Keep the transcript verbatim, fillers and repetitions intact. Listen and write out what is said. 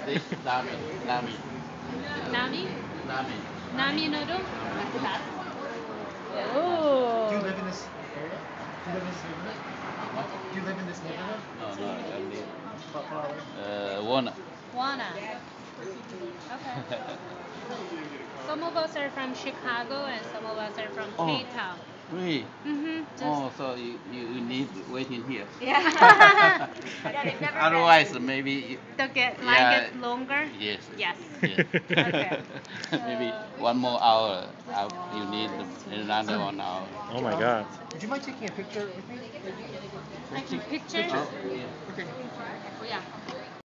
This Nami. Nami. Nami? Nami. Nami noodle? Do you Oh. live in this area? Do you live in this neighborhood? What? Do you live in this neighborhood? No, no, I live. Far, far away? Uh, Warner. Wana. Okay. Some of us are from Chicago and some of us are from Oh. Cape Town. Really? Mm-hmm. Oh, so you, you, you need waiting here. Yeah. Yeah, they've never Otherwise, maybe. You, To get line yeah, gets longer? Yes. Yes. Yes. Okay. Maybe one more hour. uh, You need another one hour. Oh my God. Would you mind taking a picture with me? Taking pictures? Oh, yeah. Okay. Oh, yeah.